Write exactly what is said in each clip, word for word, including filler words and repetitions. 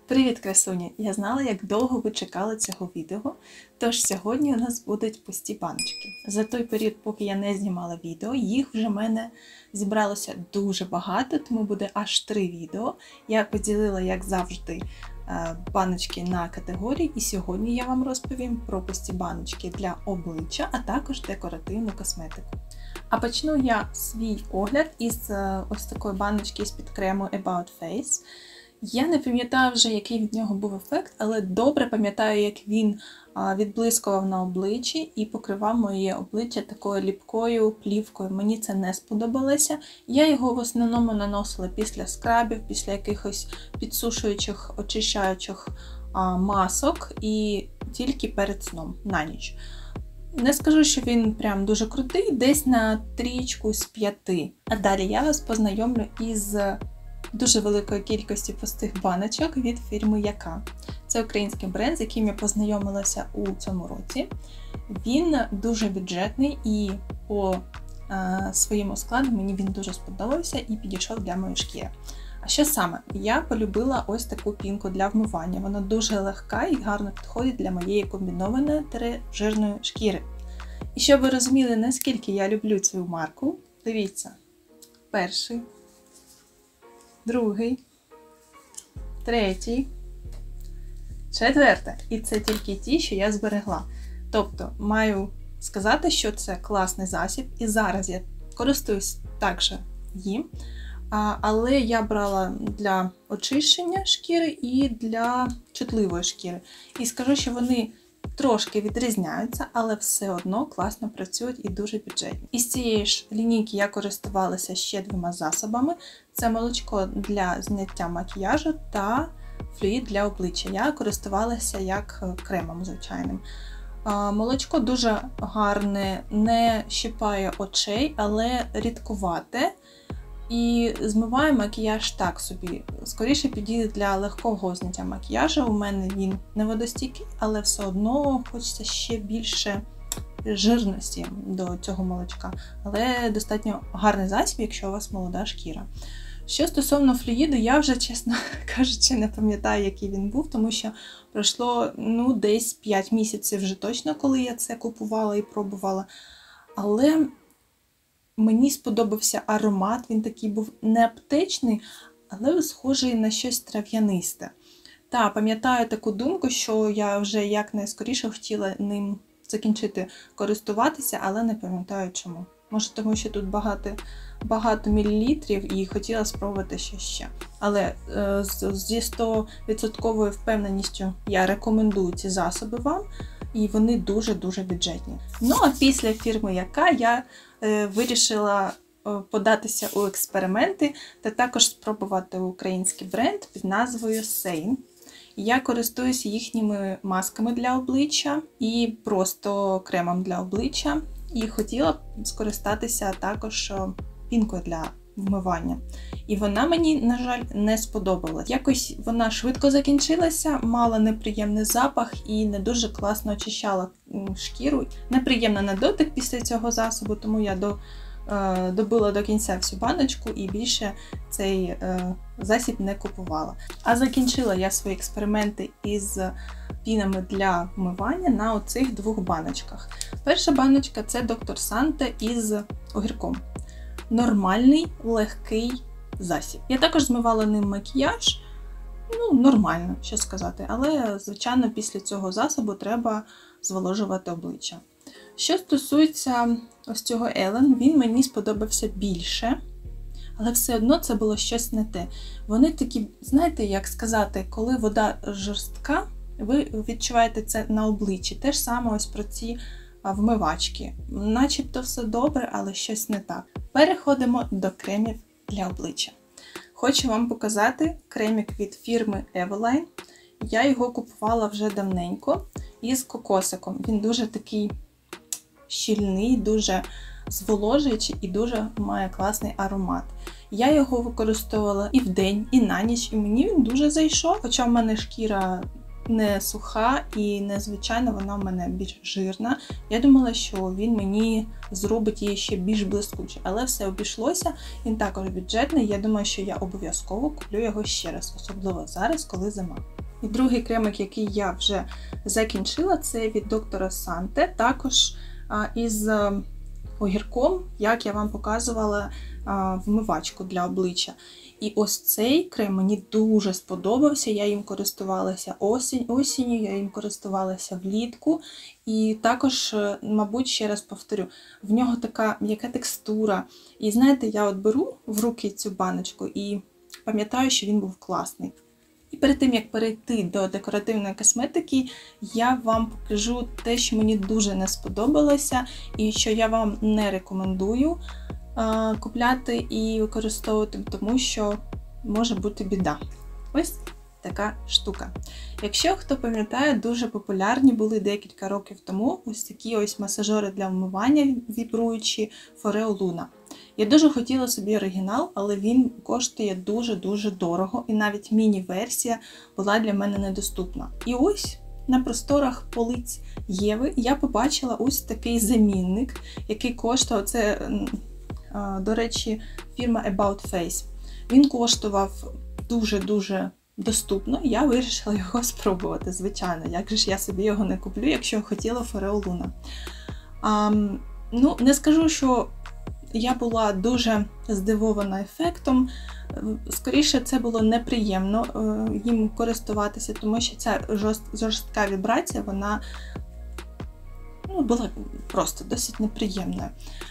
Привіт, красуні! Я знала, як довго ви чекали цього відео, тож сьогодні у нас будуть пусті баночки. За той період, поки я не знімала відео, їх вже в мене зібралося дуже багато, тому буде аж три відео. Я поділила, як завжди, баночки на категорії, і сьогодні я вам розповім про пусті баночки для обличчя, а також декоративну косметику. А почну я свій огляд із ось такої баночки з-під крему About Face. Я не пам'ятаю вже, який від нього був ефект, але добре пам'ятаю, як він відблискував на обличчі і покривав моє обличчя такою ліпкою плівкою. Мені це не сподобалося. Я його в основному наносила після скрабів, після якихось підсушуючих, очищаючих масок і тільки перед сном, на ніч. Не скажу, що він прям дуже крутий, десь на трійку з п'яти. А далі я вас познайомлю із дуже великої кількості пустих баночок від фірми Яка. Це український бренд, з яким я познайомилася у цьому році. Він дуже бюджетний і по е, своєму складу мені він дуже сподобався і підійшов для моєї шкіри. А що саме? Я полюбила ось таку пінку для вмивання. Вона дуже легка і гарно підходить для моєї комбінованої жирної шкіри. І щоб ви розуміли, наскільки я люблю цю марку, дивіться, перший, другий, третій, четвертий. І це тільки ті, що я зберегла. Тобто, маю сказати, що це класний засіб. І зараз я користуюсь також їм. Але я брала для очищення шкіри і для чутливої шкіри. І скажу, що вони трошки відрізняються, але все одно класно працюють і дуже бюджетні. Із цієї ж лінійки я користувалася ще двома засобами. Це молочко для зняття макіяжу та флюїд для обличчя. Я користувалася як кремом звичайним. Молочко дуже гарне, не щипає очей, але рідкувате. І змиває макіяж так собі. Скоріше підійде для легкого зняття макіяжу. У мене він не водостійкий, але все одно хочеться ще більше жирності до цього молочка. Але достатньо гарний засіб, якщо у вас молода шкіра. Що стосовно флюїду, я вже, чесно кажучи, не пам'ятаю, який він був, тому що пройшло ну, десь п'ять місяців вже точно, коли я це купувала і пробувала. Але мені сподобався аромат, він такий був не аптечний, але схожий на щось трав'янисте. Та, пам'ятаю таку думку, що я вже якнайскоріше хотіла ним закінчити користуватися, але не пам'ятаю чому. Може тому, що тут багато, багато мілілітрів і хотіла спробувати щось ще. Але е, зі сто відсотків впевненістю я рекомендую ці засоби вам. І вони дуже-дуже бюджетні. Ну, а після фірми Яка я е, вирішила е, податися у експерименти та також спробувати український бренд під назвою Сейн. Я користуюся їхніми масками для обличчя і просто кремом для обличчя. І хотіла б скористатися також пінкою для вмивання. І вона мені, на жаль, не сподобалась. Якось вона швидко закінчилася, мала неприємний запах і не дуже класно очищала шкіру. Неприємно на дотик після цього засобу, тому я до, е, добила до кінця всю баночку і більше цей е, засіб не купувала. А закінчила я свої експерименти із пінами для вмивання на оцих двох баночках. Перша баночка – це доктор Санте із огірком. Нормальний, легкий засіб. Я також змивала ним макіяж, ну, нормально, що сказати, але, звичайно, після цього засобу треба зволожувати обличчя. Що стосується ось цього Елен, він мені сподобався більше, але все одно це було щось не те. Вони такі, знаєте, як сказати, коли вода жорстка, ви відчуваєте це на обличчі. Те ж саме ось про ці вмивачки. Начебто все добре, але щось не так. Переходимо до кремів для обличчя. Хочу вам показати кремік від фірми Eveline. Я його купувала вже давненько із кокосиком. Він дуже такий щільний, дуже зволожуючий і дуже має класний аромат. Я його використовувала і вдень, і на ніч, і мені він дуже зайшов. Хоча в мене шкіра не суха і незвичайно вона в мене більш жирна. Я думала, що він мені зробить її ще більш блискуче, але все обійшлося. Він також бюджетний, я думаю, що я обов'язково куплю його ще раз, особливо зараз, коли зима. І другий кремик, який я вже закінчила, це від доктора Санте, також а, із а, огірком, як я вам показувала а, вмивачку для обличчя. І ось цей крем мені дуже сподобався, я їм користувалася осінь, осінню, я їм користувалася влітку. І також, мабуть, ще раз повторю, в нього така м'яка текстура. І знаєте, я от беру в руки цю баночку і пам'ятаю, що він був класний. І перед тим, як перейти до декоративної косметики, я вам покажу те, що мені дуже не сподобалося і що я вам не рекомендую а, купляти і використовувати, тому що може бути біда. Ось така штука. Якщо хто пам'ятає, дуже популярні були декілька років тому ось такі ось масажери для вмивання вібруючі Foreo Luna. Я дуже хотіла собі оригінал, але він коштує дуже-дуже дорого, і навіть міні-версія була для мене недоступна. І ось на просторах полиць Єви я побачила ось такий замінник, який коштував, це, до речі, фірма About Face. Він коштував дуже-дуже доступно, і я вирішила його спробувати, звичайно. Як же ж я собі його не куплю, якщо хотіла Foreo Luna. А, ну, не скажу, що я була дуже здивована ефектом. Скоріше, це було неприємно їм користуватися, тому що ця жорстка вібрація, вона ну, була просто досить неприємною.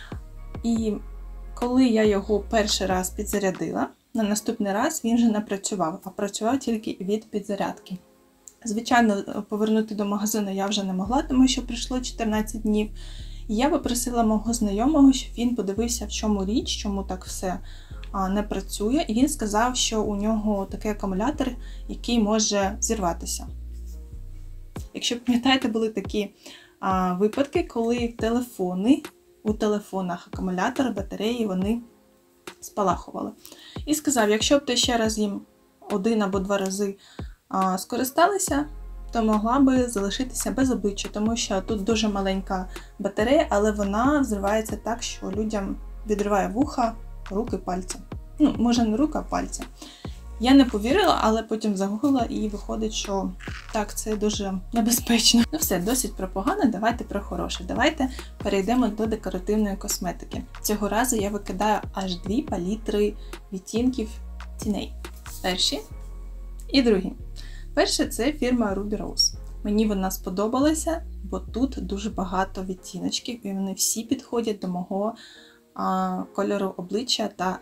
І коли я його перший раз підзарядила, на наступний раз він вже не працював, а працював тільки від підзарядки. Звичайно, повернути до магазину я вже не могла, тому що пройшло чотирнадцять днів. І я попросила мого знайомого, щоб він подивився, в чому річ, чому так все не працює. І він сказав, що у нього такий акумулятор, який може зірватися. Якщо пам'ятаєте, були такі а, випадки, коли телефони, у телефонах акумулятори, батареї, вони спалахували. І сказав, якщо б ти ще раз їм один або два рази а, скористалися, то могла би залишитися без обличчя, тому що тут дуже маленька батарея, але вона взривається так, що людям відриває вуха, руки, пальці. Ну, може не рука, а пальці. Я не повірила, але потім загуглила і виходить, що так, це дуже небезпечно. Ну все, досить про погане, давайте про хороше. Давайте перейдемо до декоративної косметики. Цього разу я викидаю аж дві палітри відтінків тіней. Перші і другі. Перше – це фірма Ruby Rose. Мені вона сподобалася, бо тут дуже багато відтіночків, і вони всі підходять до мого а, кольору обличчя та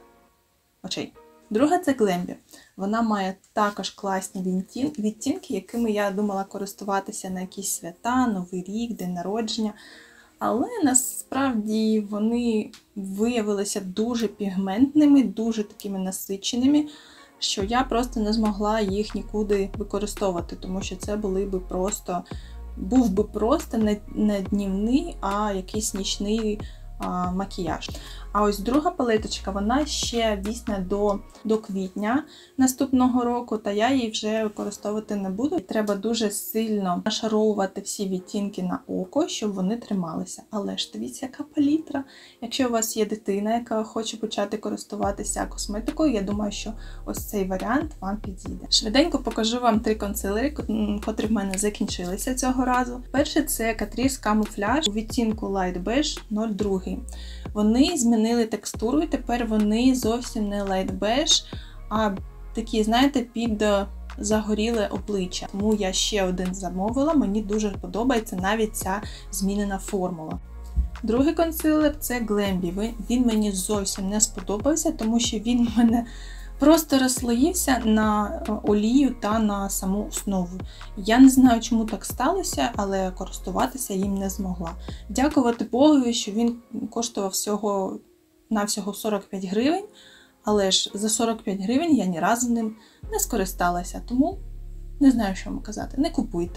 очей. Друга – це Glambi. Вона має також класні відтінки, якими я думала користуватися на якісь свята, Новий рік, день народження. Але насправді вони виявилися дуже пігментними, дуже такими насиченими, що я просто не змогла їх нікуди використовувати, тому що це були би просто, був би просто не, не днівний, а якийсь нічний а, макіяж. А ось друга палеточка, вона ще дійсна до, до квітня наступного року, та я її вже використовувати не буду. Треба дуже сильно нашаровувати всі відтінки на око, щоб вони трималися. Але ж дивіться, яка палітра. Якщо у вас є дитина, яка хоче почати користуватися косметикою, я думаю, що ось цей варіант вам підійде. Швиденько покажу вам три консилери, котрі в мене закінчилися цього разу. Перший – це Catrice Camouflage у відтінку Light Beige нуль два. Вони змінили текстуру, і тепер вони зовсім не Light Beige, а такі, знаєте, під загоріле обличчя. Тому я ще один замовила, мені дуже подобається навіть ця змінена формула. Другий консилер – це Glambi. Він мені зовсім не сподобався, тому що він в мене просто розслоївся на олію та на саму основу. Я не знаю, чому так сталося, але користуватися їм не змогла. Дякувати Богові, що він коштував всього на всього сорок п'ять гривень, але ж за сорок п'ять гривень я ні разу ним не скористалася, тому не знаю, що вам казати, не купуйте.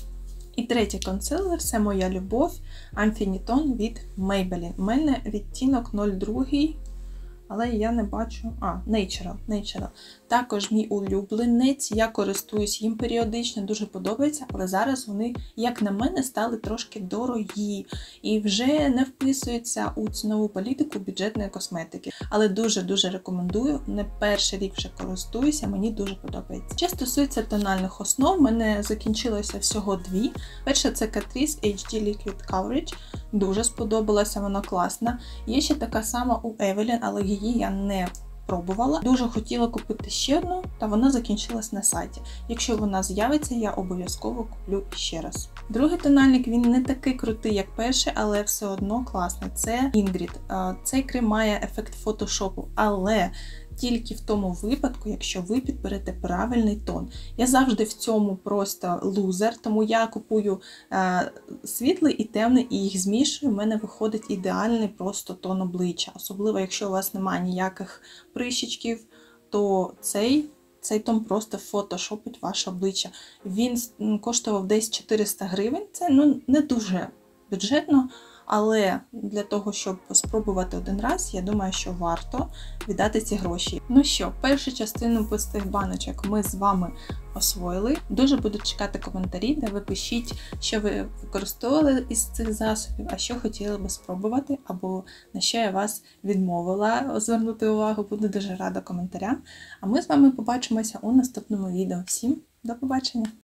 І третій консилер – це моя любов Infinitone від Maybelline. У мене відтінок нуль два, але я не бачу. А, Natural. Natural. Також мій улюбленець, я користуюсь їм періодично, дуже подобається, але зараз вони, як на мене, стали трошки дорогі і вже не вписуються у цінову політику бюджетної косметики. Але дуже-дуже рекомендую, не перший рік вже користуюся, мені дуже подобається. Що стосується тональних основ, в мене закінчилося всього дві. Перша це Catrice ейч ді Liquid Coverage, дуже сподобалася, вона класна. Є ще така сама у Evelyn, але її я не пробувала. Дуже хотіла купити ще одну, та вона закінчилась на сайті. Якщо вона з'явиться, я обов'язково куплю ще раз. Другий тональник, він не такий крутий, як перший, але все одно класний. Це Ingrid. Цей крем має ефект фотошопу, але тільки в тому випадку, якщо ви підберете правильний тон. Я завжди в цьому просто лузер, тому я купую е, світлий і темний і їх змішую, в мене виходить ідеальний просто тон обличчя. Особливо, якщо у вас немає ніяких прищичків, то цей, цей тон просто фотошопить ваше обличчя. Він коштував десь чотириста гривень, це ну, не дуже бюджетно, але для того, щоб спробувати один раз, я думаю, що варто віддати ці гроші. Ну що, першу частину пустих баночок ми з вами освоїли. Дуже буду чекати коментарі, де ви пишіть, що ви використовували із цих засобів, а що хотіли би спробувати, або на що я вас відмовила звернути увагу. Буду дуже рада коментарям. А ми з вами побачимося у наступному відео. Всім до побачення!